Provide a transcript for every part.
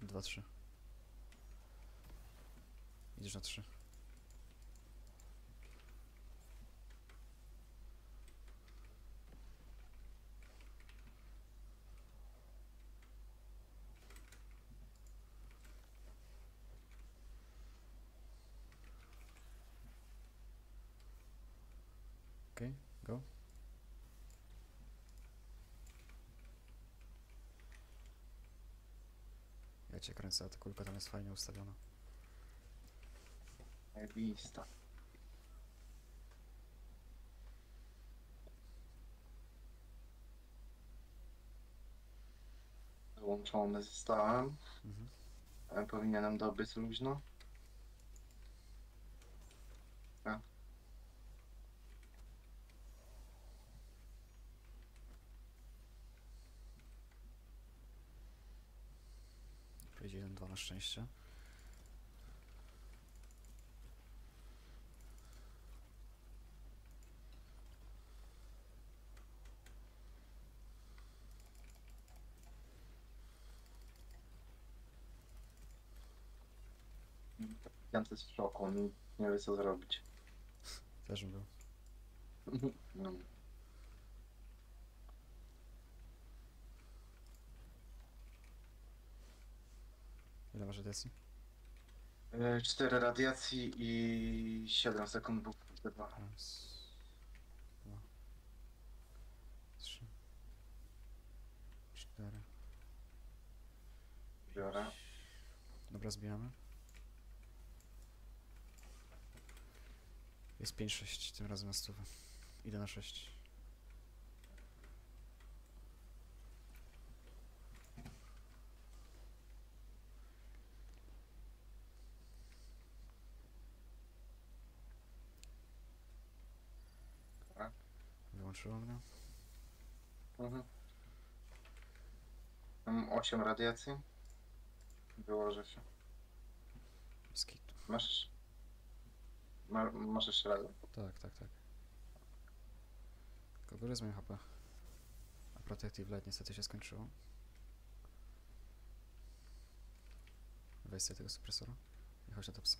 2, 3. Idziesz na 3. Okej, go. Ja cię kręcę, a ta kulka tam jest fajnie ustawiona. Zajebista. Złączony zostałem. Powinienem dobyć luźno. Tak. Pojedzie 1, 2 na szczęście. Jant jest w szoku, on nie wie co zrobić. Też bym był. No. Ile masz radiacji? 4 radiacji i 7 sekund bóg. 2. Raz, 2, 3, 4. Biorę. Dobra, zbijamy. Jest 5, 6, tym razem na 100. Idę na 6. Dobra. Wyłączyło mnie. Mam 8 radiacji. Wyłożę się. Bez kitu. Masz jeszcze radę? Tak, tak, tak. Kogo jest moje HP? A Protective Light niestety się skończyło. Weź sobie tego supresora i chodź na topsa.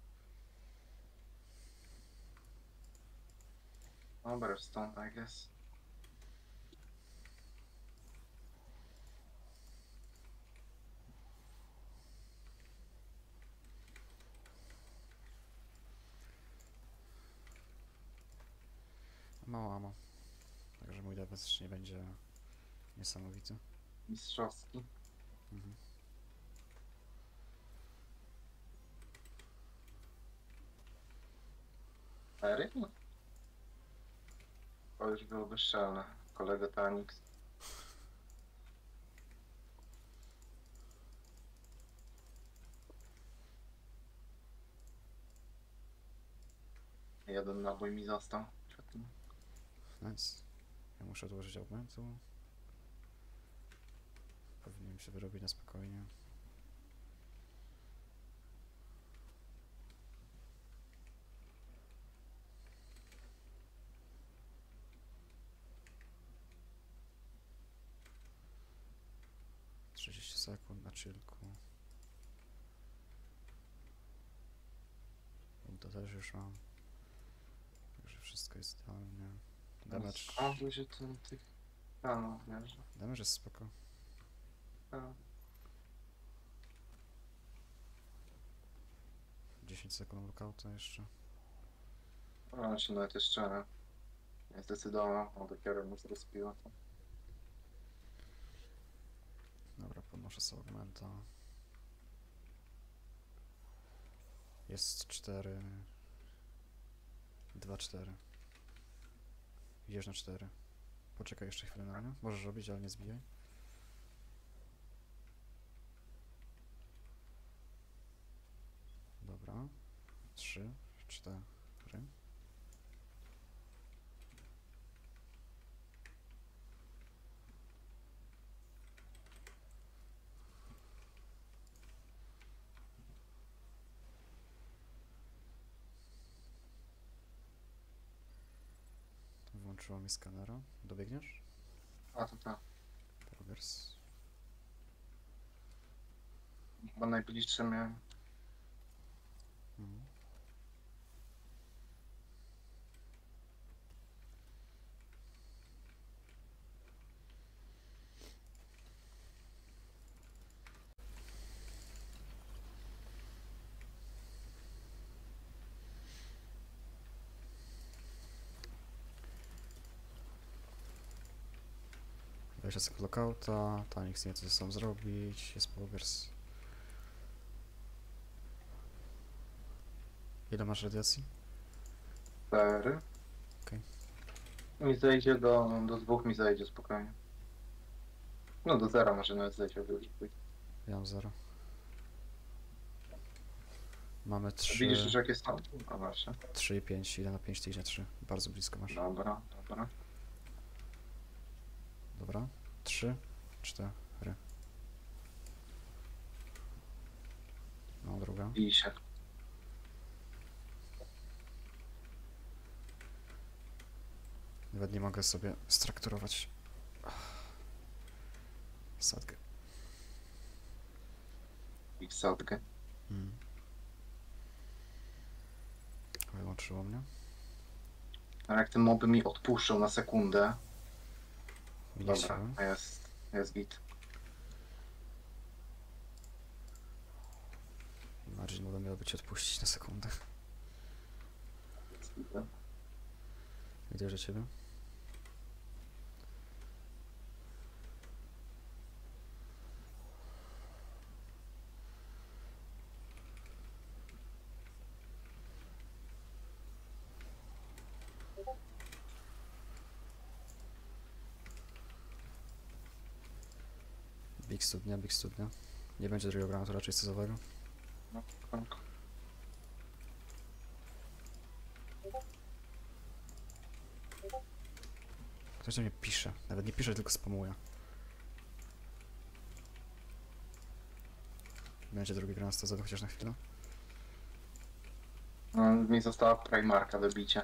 Dobra, stąd, I guess. Mało ammo. Także mój damage nie będzie niesamowity. Mistrzowski. Mhm. Ery? To już byłoby szczelne. Kolega Tanix. Jeden nabój mi został. Nice. Ja muszę odłożyć augmentu. Powinienem się wyrobić na spokojnie. ...30 sekund na chillku. To też już mam. Także wszystko jest idealnie. Damage... Skąd się tych panów bierze? Damage jest spoko. A, 10 sekund lookouta jeszcze. ona się nawet jeszcze nie zdecydował, a dopiero mu rozpiła to. Dobra, podnoszę sobie augmenta. Jest 4... 2, 4. Idziesz na 4. Poczekaj jeszcze chwilę na mnie. Możesz robić, ale nie zbijaj. Dobra. 3, 4. Włączyło mi skanera. Dobiegniesz? A to tak. Progress. Chyba najbliższe miałem. Mhm. Weź sobie lockouta, ta nikt nie chce ze sobą zrobić, jest poggers. Ile masz radiacji? 4. Okej. Mi zejdzie do 2 mi zejdzie spokojnie. No do 0 może nawet zejdzie. Ja mam 0. Mamy Widzisz 3, już jakie są? No właśnie. 3 i 5, ile na 5 ty idzie 3. Bardzo blisko masz. Dobra, dobra. Dobra. 3, 4. No, druga. I się. Nawet nie mogę sobie strukturować sadkę. I sadkę. Wyłączyło mnie. A jak te moby mi odpuszczą na sekundę. Nie Dobra, chciałem. jest git. Margin moda miałoby cię odpuścić na sekundę. Jest git. Widzę, że ciebie. Big studnia, big studnia. Nie będzie drugiego granatu raczej stosowego. No, tak. Ktoś do mnie pisze. Nawet nie pisze, tylko spamuje. Będzie drugi granat stosowy chociaż na chwilę. No, mi została Primarka do bicia.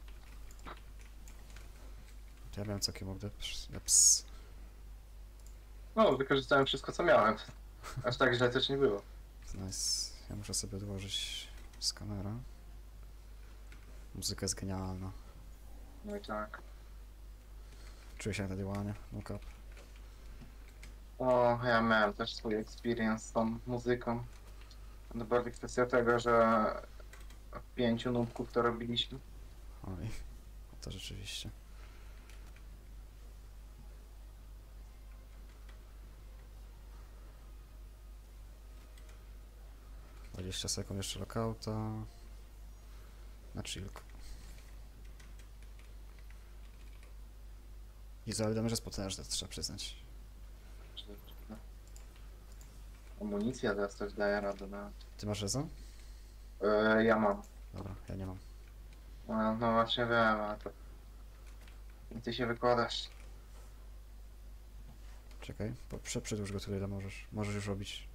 To ja miałem całkiem ogdę. Ps. No, wykorzystałem wszystko co miałem. Aż tak źle też nie było. Nice. Ja muszę sobie odłożyć skanera. Muzyka jest genialna. No i tak. Czuję się jak na działanie. No cap. O, ja miałem też swój experience z tą muzyką. To bardziej kwestia tego, że 5 nubków to robiliśmy. Oj. To rzeczywiście. - 20 sekund jeszcze lockouta. Na chillku. I za wiadomo, że jest potężne, to trzeba przyznać. Amunicja teraz też daje radę. No. Ty masz rezon? Ja mam. Dobra, ja nie mam. No właśnie wiem, ale to... I ty się wykładasz. Czekaj, przedłuż go tyle, ile możesz. Możesz już robić.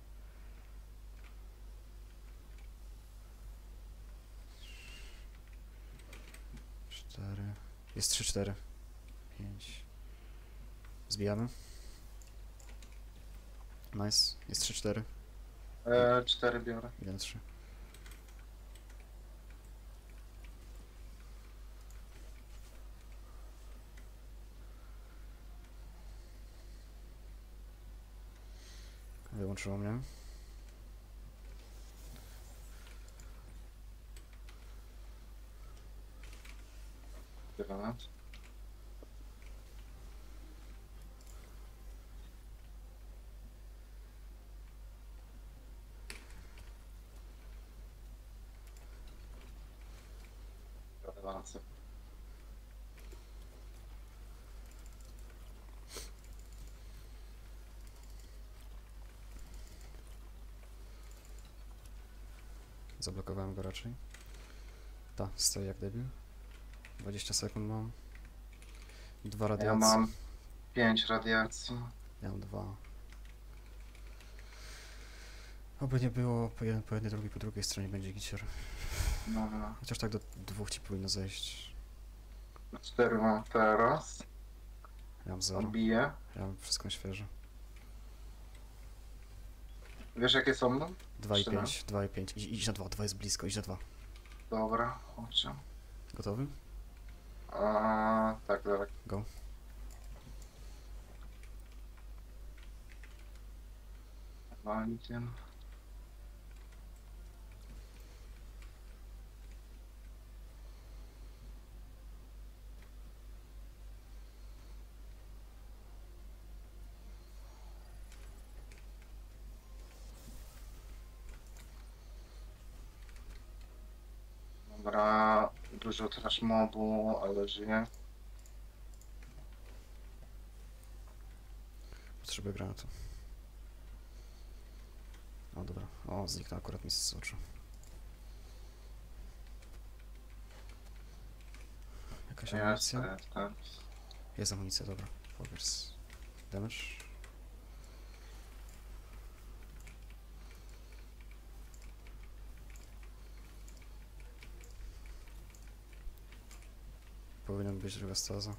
Cztery. Jest 3, 4. 5. Zbijamy. Nice. Jest 3, 4. 4 biorę. 1, 3. Wyłączyło mnie. Granat. Rewelacja. Zablokowałem go raczej. Ta, stoi jak debil. 20 sekund mam. 2 Ja radiacje. mam 5 radiacji. Ja mam 2. Oby nie było po jednej, drugiej, po drugiej stronie będzie gicior. No, no. Chociaż tak do 2 ci powinno zejść. 4 mam teraz. Ja mam 0. Odbiję. Ja mam wszystko na świeżo. Wiesz jakie są? No? 2 i Trzy, no. 5, 2 i 5. Idź na 2, 2 jest blisko, idź na 2. Dobra, chodźcie. Gotowy? Tak, dobra. Go. Walicie. Dobra, dużo trash mobu, ale żyje. Potrzebuję granatu. O, dobra. O, zniknął akurat mi z oczu. Jakaś Jest, amunicja? jest. Jest amunicja, dobra. Focus. Damage. Powinien być druga staza.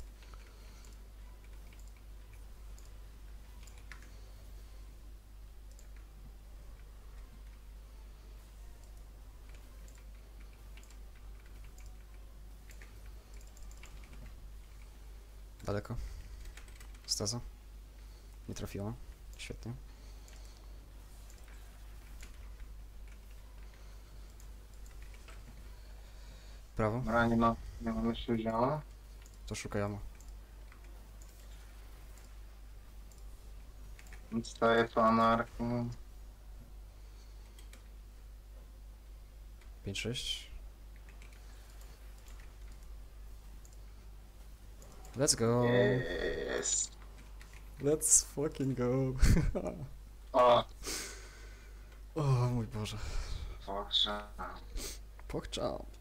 Daleko. Staza. Nie trafiła. Świetnie. Prawo. Dobra, nie mam jeszcze wzięła. To szukaj ammo. Staję po anarchii. 5-6. Let's go. Jest. Let's fucking go. O, O mój Boże. Boże. Pokczam.